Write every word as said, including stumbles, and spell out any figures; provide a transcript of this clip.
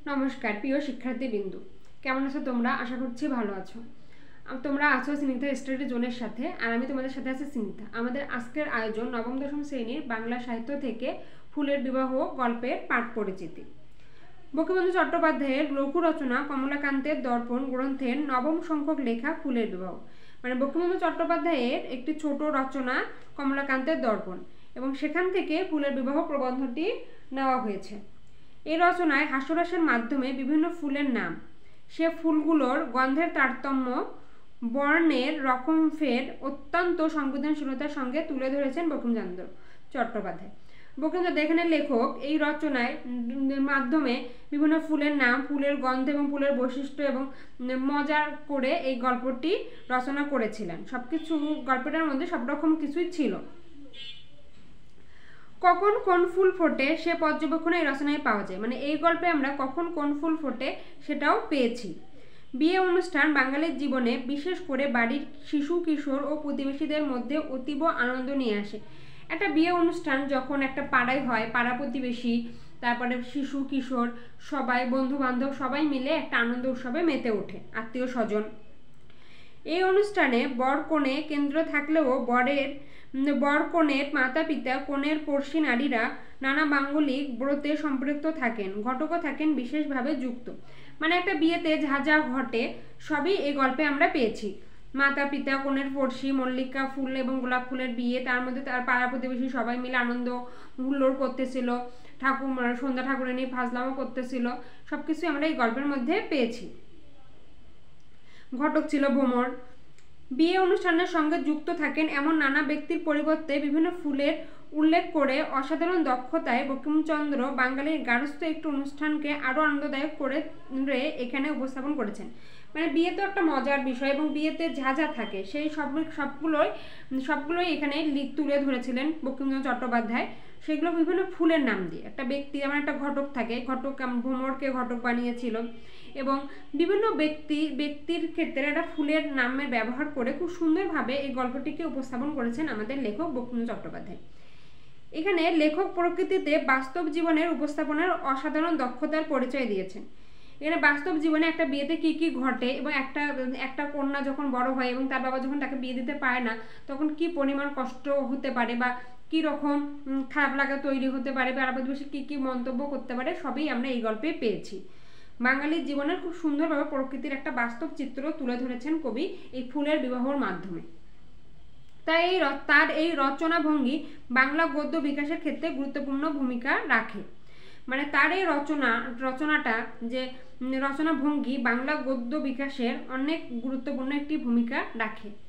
নমস্কার প্রিয় শিক্ষার্থীবৃন্দু, কেমন আছো তোমরা? আশা করছি ভালো আছো। তোমরা আছো স্নিগ্ধা স্টাডি জোনের সাথে, আর আমি তোমাদের সাথে আছি স্নিগ্ধা। আমাদের আজকের আয়োজন নবম দশম শ্রেণীর বাংলা সাহিত্য থেকে ফুলের বিবাহ গল্পের পাঠ পরিচিতি। বঙ্কিমচন্দ্র চট্টোপাধ্যায়ের লঘু রচনা কমলাকান্তের দর্পণ গ্রন্থের নবম সংখ্যক লেখা ফুলের বিবাহ। মানে বঙ্কিমচন্দ্র চট্টোপাধ্যায়ের একটি ছোট রচনা কমলাকান্তের দর্পণ, এবং সেখান থেকে ফুলের বিবাহ প্রবন্ধটি নেওয়া হয়েছে। এই রচনায় হাস্যরসের মাধ্যমে বিভিন্ন ফুলের নাম, সে ফুলগুলোর গন্ধের তারতম্য, বর্ণের রকমফের অত্যন্ত সংবেদনশীলতার সঙ্গে তুলে ধরেছেন বঙ্কিমচন্দ্র চট্টোপাধ্যায়। বঙ্কিমচন্দ্র এখানে লেখক এই রচনায় মাধ্যমে বিভিন্ন ফুলের নাম, ফুলের গন্ধ এবং ফুলের বৈশিষ্ট্য এবং মজার করে এই গল্পটি রচনা করেছিলেন। সবকিছু গল্পটার মধ্যে সব রকম কিছুই ছিল। কখন কোন ফুল ফোটে সে পর্যবেক্ষণে এই রচনায় পাওয়া যায়। মানে এই গল্পে আমরা কখন কোন ফুল ফোটে সেটাও পেয়েছি। বিয়ে অনুষ্ঠান বাঙালির জীবনে, বিশেষ করে বাড়ির শিশু কিশোর ও প্রতিবেশীদের মধ্যে অতীব আনন্দ নিয়ে আসে। একটা বিয়ে অনুষ্ঠান যখন একটা পাড়ায় হয়, পাড়া প্রতিবেশী, তারপরে শিশু কিশোর সবাই, বন্ধু বান্ধব সবাই মিলে একটা আনন্দ উৎসবে মেতে ওঠে, আত্মীয় স্বজন। এই অনুষ্ঠানে বর কনে কেন্দ্র থাকলেও বরের বর কনের মাতা পিতা, কনের পড়শি নারীরা নানা মাঙ্গলিক ব্রতে সম্পৃক্ত থাকেন, ঘটকও থাকেন বিশেষভাবে যুক্ত। মানে একটা বিয়েতে যা যা ঘটে সবই এই গল্পে আমরা পেয়েছি। মাতা পিতা, কনের পড়শি, মল্লিকা ফুল এবং গোলাপ ফুলের বিয়ে, তার মধ্যে তার পাড়া প্রতিবেশী সবাই মিলে আনন্দ হুল্লোড় করতেছিল, ঠাকুর সন্ধ্যা ঠাকুরানী ফাজলামও করতেছিল, সবকিছু আমরা এই গল্পের মধ্যে পেয়েছি। ঘটক ছিল ভ্রমর। বিয়ে অনুষ্ঠানের সঙ্গে যুক্ত থাকেন এমন নানা ব্যক্তির পরিবর্তে বিভিন্ন ফুলের উল্লেখ করে অসাধারণ দক্ষতায় বঙ্কিমচন্দ্র বাঙালির গার্হস্থ্য একটি অনুষ্ঠানকে আরও আনন্দদায়ক করে এখানে উপস্থাপন করেছেন। মানে বিয়ে তো একটা মজার বিষয়, এবং বিয়েতে যা যা থাকে সেই সব সবগুলোই সবগুলোই এখানে তুলে ধরেছিলেন বঙ্কিমচন্দ্র চট্টোপাধ্যায়। সেগুলো বিভিন্ন ফুলের নাম দিয়ে, একটা ব্যক্তি যেমন একটা ঘটক থাকে, ঘটক ভ্রমরকে ঘটক বানিয়েছিল, এবং বিভিন্ন ব্যক্তি ব্যক্তির ক্ষেত্রে একটা ফুলের নামের ব্যবহার করে খুব সুন্দরভাবে এই গল্পটিকে উপস্থাপন করেছেন আমাদের লেখক বঙ্কিমচন্দ্র চট্টোপাধ্যায়। এখানে লেখক প্রকৃতিতে বাস্তব জীবনের উপস্থাপনার অসাধারণ দক্ষতার পরিচয় দিয়েছেন। এখানে বাস্তব জীবনে একটা বিয়েতে কি কি ঘটে, এবং একটা একটা কন্যা যখন বড় হয় এবং তার বাবা যখন তাকে বিয়ে দিতে পারে না, তখন কি পরিমাণ কষ্ট হতে পারে, বা কি রকম খারাপ লাগা তৈরি হতে পারে, বা প্রতিবেশী কি কি মন্তব্য করতে পারে, সবই আমরা এই গল্পে পেয়েছি। বাঙালির জীবনের খুব সুন্দরভাবে প্রকৃতির একটা বাস্তব চিত্র তুলে ধরেছেন কবি এই ফুলের বিবাহর মাধ্যমে। তাই এই তার এই রচনা ভঙ্গি বাংলা গদ্য বিকাশের ক্ষেত্রে গুরুত্বপূর্ণ ভূমিকা রাখে। মানে তার এই রচনা রচনাটা যে রচনা ভঙ্গি বাংলা গদ্য বিকাশের অনেক গুরুত্বপূর্ণ একটি ভূমিকা রাখে।